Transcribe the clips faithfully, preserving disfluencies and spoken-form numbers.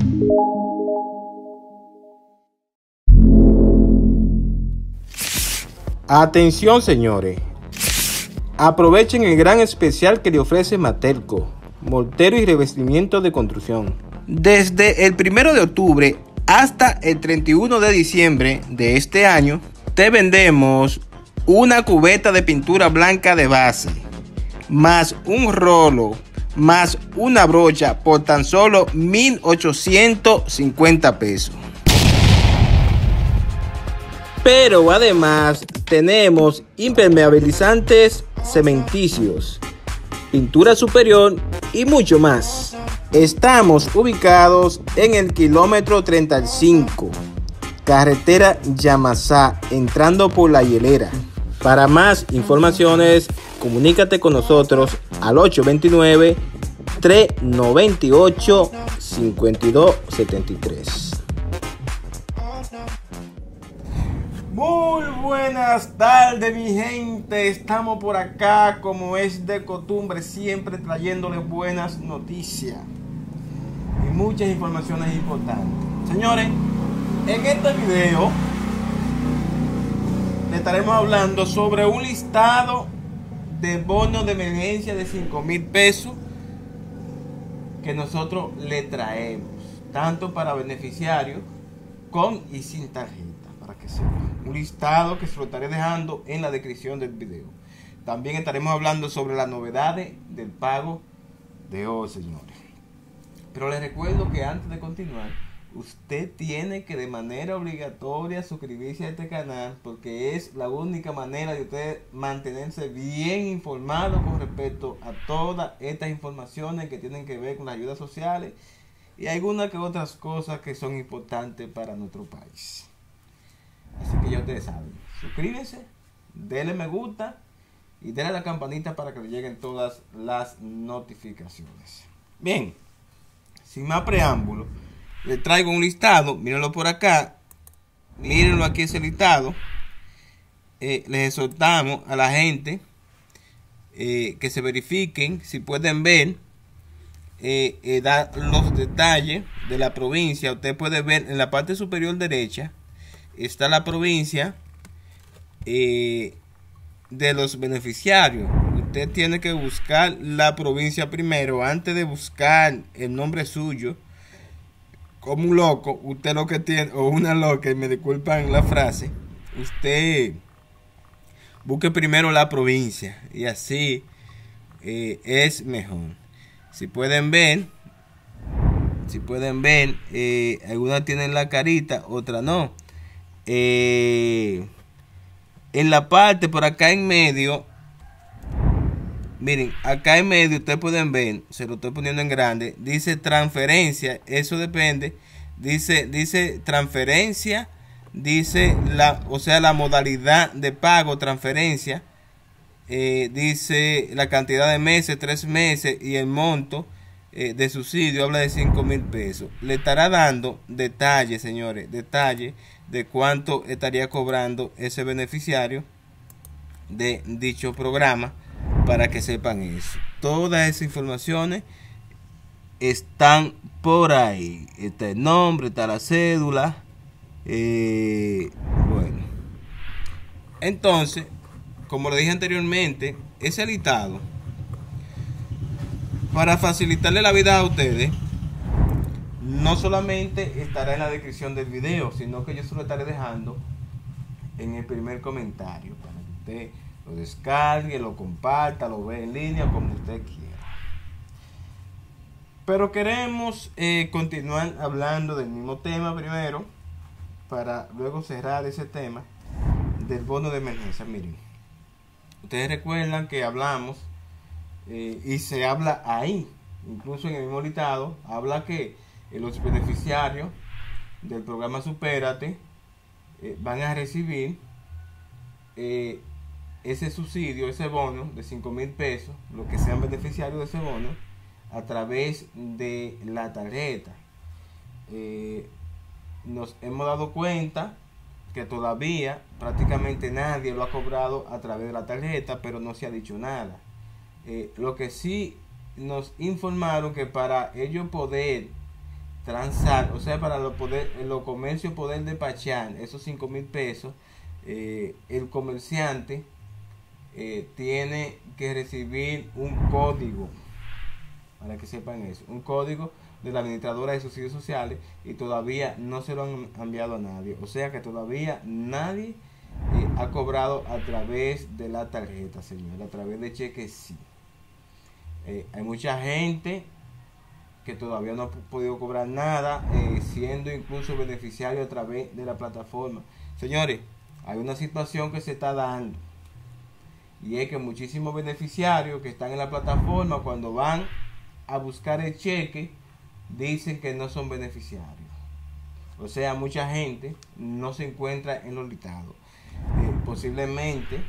Atención, señores. Aprovechen el gran especial que le ofrece Materco, mortero y revestimiento de construcción. Desde el primero de octubre hasta el treinta y uno de diciembre de este año, te vendemos una cubeta de pintura blanca de base, más un rolo, más una brocha por tan solo mil ochocientos cincuenta pesos. Pero además tenemos impermeabilizantes cementicios, pintura superior y mucho más. Estamos ubicados en el kilómetro treinta y cinco, carretera Yamasá, entrando por La Hielera. Para más informaciones, comunícate con nosotros al ocho dos nueve, tres nueve ocho, cinco dos siete tres. Muy buenas tardes, mi gente. Estamos por acá, como es de costumbre, siempre trayéndoles buenas noticias y muchas informaciones importantes. Señores, en este video le estaremos hablando sobre un listado de bonos de emergencia de cinco mil pesos que nosotros le traemos, tanto para beneficiarios con y sin tarjeta, para que sepan. Un listado que se lo estaré dejando en la descripción del video. También estaremos hablando sobre las novedades del pago de hoy, señores. Pero les recuerdo que antes de continuar, usted tiene que de manera obligatoria suscribirse a este canal, porque es la única manera de usted mantenerse bien informado con respecto a todas estas informaciones que tienen que ver con las ayudas sociales y algunas que otras cosas que son importantes para nuestro país. Así que ya ustedes saben, suscríbanse, denle me gusta y denle a la campanita para que le lleguen todas las notificaciones. Bien, sin más preámbulo, les traigo un listado, mírenlo por acá, mírenlo aquí ese listado. Eh, les exhortamos a la gente eh, que se verifiquen, si pueden ver, eh, eh, da los detalles de la provincia. Usted puede ver en la parte superior derecha, está la provincia eh, de los beneficiarios. Usted tiene que buscar la provincia primero antes de buscar el nombre suyo como un loco. Usted lo que tiene, o una loca, y me disculpan la frase, usted busque primero la provincia y así eh, es mejor. Si pueden ver, si pueden ver, eh, algunas tienen la carita, otras no. Eh, en la parte por acá en medio, miren, acá en medio ustedes pueden ver, se lo estoy poniendo en grande, dice transferencia. Eso depende, dice, dice transferencia, dice la, o sea, la modalidad de pago, transferencia, eh, dice la cantidad de meses, tres meses, y el monto eh, de subsidio habla de cinco mil pesos. Le estará dando detalles, señores, detalles de cuánto estaría cobrando ese beneficiario de dicho programa, para que sepan eso. Todas esas informaciones están por ahí. Está el nombre, está la cédula. Eh, bueno, entonces, como le dije anteriormente, ese listado, para facilitarle la vida a ustedes, no solamente estará en la descripción del video, sino que yo se lo estaré dejando en el primer comentario para que usted lo descargue, lo comparta, lo vea en línea, como usted quiera. Pero queremos eh, continuar hablando del mismo tema primero, para luego cerrar ese tema del bono de emergencia. Miren, ustedes recuerdan que hablamos eh, y se habla ahí, incluso en el mismo listado, habla que eh, los beneficiarios del programa Supérate eh, van a recibir eh, ese subsidio, ese bono de cinco mil pesos, los que sean beneficiarios de ese bono, a través de la tarjeta. Eh, nos hemos dado cuenta que todavía prácticamente nadie lo ha cobrado a través de la tarjeta, pero no se ha dicho nada. Eh, lo que sí nos informaron que para ellos poder transar, o sea, para los, poder, los comercios poder despachar esos cinco mil pesos, eh, el comerciante eh, tiene que recibir un código, para que sepan eso, un código de la administradora de subsidios sociales, y todavía no se lo han enviado a nadie, o sea que todavía nadie eh, ha cobrado a través de la tarjeta, señor, a través de cheque sí. Eh, hay mucha gente que todavía no ha podido cobrar nada, eh, siendo incluso beneficiario a través de la plataforma. Señores, hay una situación que se está dando, y es que muchísimos beneficiarios que están en la plataforma, cuando van a buscar el cheque, dicen que no son beneficiarios. O sea, mucha gente no se encuentra en los listados. Eh, posiblemente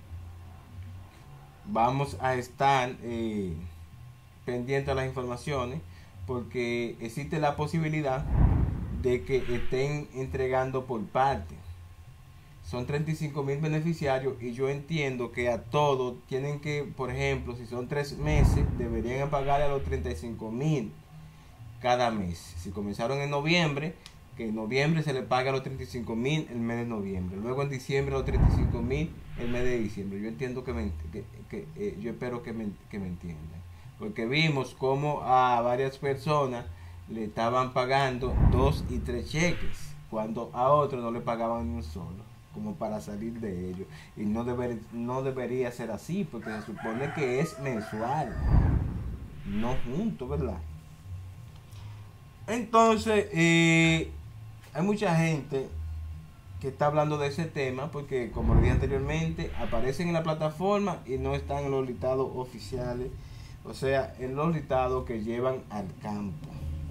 vamos a estar eh, pendientes a las informaciones, porque existe la posibilidad de que estén entregando por parte. Son treinta y cinco mil beneficiarios, y yo entiendo que a todos tienen que, por ejemplo, si son tres meses, deberían pagar a los treinta y cinco mil cada mes. Si comenzaron en noviembre, que en noviembre se le paga a los treinta y cinco mil el mes de noviembre, luego en diciembre a los treinta y cinco mil el mes de diciembre. Yo entiendo que, me, que, que eh, yo espero que me, que me entiendan, porque vimos como a varias personas le estaban pagando dos y tres cheques, cuando a otros no le pagaban ni un solo, como para salir de ello. Y no, deber, no debería ser así, porque se supone que es mensual, no junto, ¿verdad? Entonces, eh, hay mucha gente que está hablando de ese tema, porque como le dije anteriormente, aparecen en la plataforma y no están en los listados oficiales, o sea, en los listados que llevan al campo.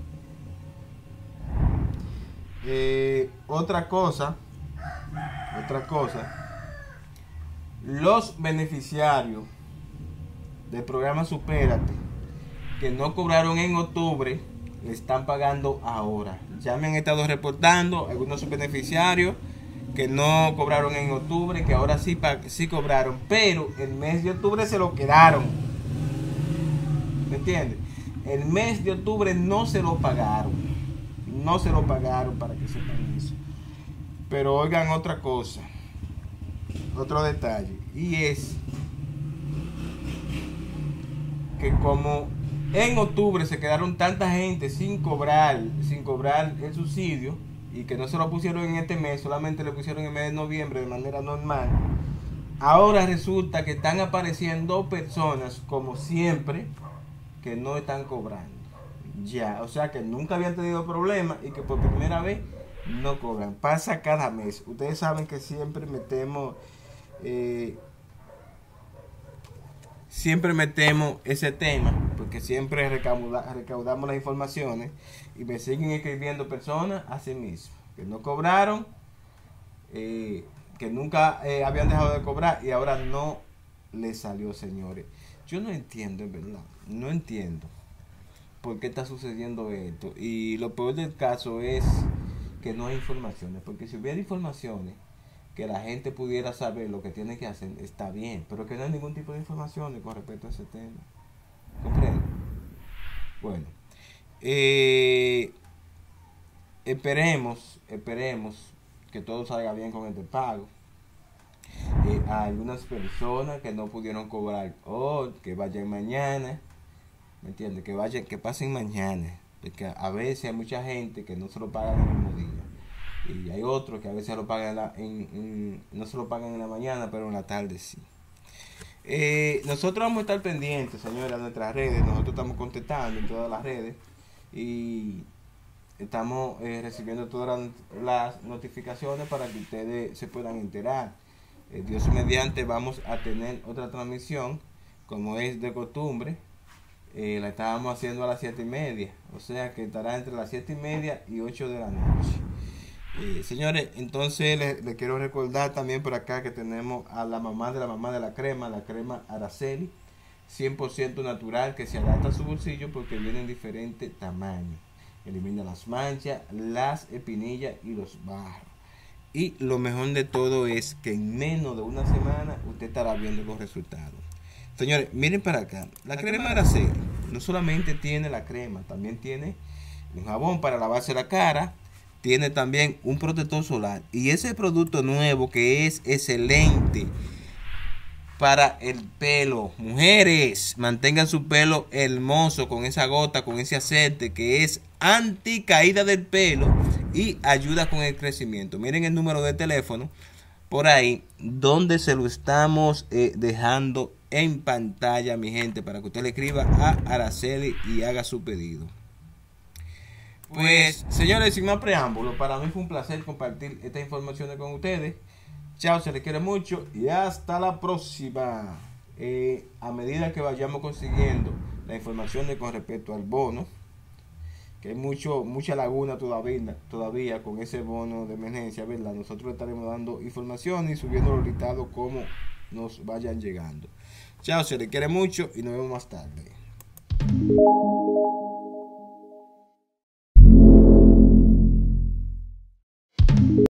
Eh, otra cosa, otra cosa, los beneficiarios del programa Supérate que no cobraron en octubre, le están pagando ahora. Ya me han estado reportando algunos beneficiarios que no cobraron en octubre, que ahora sí, sí cobraron, pero el mes de octubre se lo quedaron. ¿Me entiendes? El mes de octubre no se lo pagaron. No se lo pagaron, para que sepan eso. Pero oigan otra cosa, otro detalle, y es que como en octubre se quedaron tanta gente sin cobrar, sin cobrar el subsidio, y que no se lo pusieron en este mes, solamente le pusieron en el mes de noviembre de manera normal, ahora resulta que están apareciendo personas, como siempre, que no están cobrando. Ya, o sea que nunca habían tenido problemas y que por primera vez no cobran. Pasa cada mes. Ustedes saben que siempre metemos eh, siempre metemos ese tema, porque siempre recauda, recaudamos las informaciones, y me siguen escribiendo personas así mismo, que no cobraron, eh, que nunca eh, habían dejado de cobrar y ahora no les salió, señores. Yo no entiendo, en verdad, no entiendo por qué está sucediendo esto, y lo peor del caso es que no hay informaciones, porque si hubiera informaciones que la gente pudiera saber lo que tiene que hacer, está bien, pero que no hay ningún tipo de informaciones con respecto a ese tema. ¿Comprenden? Bueno, eh, esperemos, esperemos que todo salga bien con este pago. Eh, hay algunas personas que no pudieron cobrar hoy, que vayan mañana, ¿me entiendes? Que vayan, que pasen mañana, porque a veces hay mucha gente que no se lo pagan el mismo día, y hay otros que a veces lo pagan en la, en, en, no se lo pagan en la mañana, pero en la tarde sí. Eh, nosotros vamos a estar pendientes, señores, a nuestras redes. Nosotros estamos contestando en todas las redes y estamos eh, recibiendo todas las notificaciones para que ustedes se puedan enterar. Eh, Dios mediante, vamos a tener otra transmisión, como es de costumbre. Eh, la estábamos haciendo a las siete y media, o sea que estará entre las siete y media y ocho de la noche. Eh, señores, entonces les, les quiero recordar también por acá que tenemos a la mamá de la mamá de la crema, la crema Araceli, cien por ciento natural, que se adapta a su bolsillo porque viene en diferentes tamaños. Elimina las manchas, las espinillas y los barros. Y lo mejor de todo es que en menos de una semana usted estará viendo los resultados. Señores, miren para acá. La crema Araceli no solamente tiene la crema, también tiene un jabón para lavarse la cara, tiene también un protector solar. Y ese producto nuevo que es excelente para el pelo. Mujeres, mantengan su pelo hermoso con esa gota, con ese aceite que es anti caída del pelo y ayuda con el crecimiento. Miren el número de teléfono por ahí, donde se lo estamos eh, dejando en pantalla, mi gente, para que usted le escriba a Araceli y haga su pedido. Pues, señores, sin más preámbulos, para mí fue un placer compartir esta información con ustedes. Chao, se les quiere mucho y hasta la próxima. Eh, a medida que vayamos consiguiendo la información de con respecto al bono, que hay mucho, mucha laguna todavía, todavía con ese bono de emergencia, ¿verdad? Nosotros estaremos dando información y subiendo los listados como nos vayan llegando. Chao, se les quiere mucho y nos vemos más tarde.